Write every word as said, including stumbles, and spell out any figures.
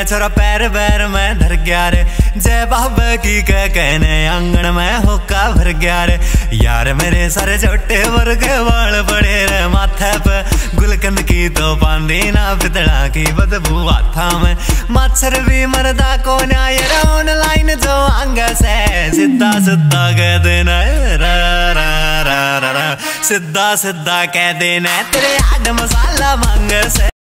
छोरा पैर पैर में धर गया रे। जय बाबा की कह कहने आंगन में होका भर गया रे। यार मेरे सारे छोटे वर्ग वाल पड़े रे माथे पे। गुलकंद की तो पांदी ना पितड़ा की बदबू हाथा में। मच्छर भी मरदा को न्याय ऑनलाइन जो अंग से सीधा सीधा कह देना रा रा रा रा रा। सीधा सीधा कह देना तेरे आड मसाला मांग से।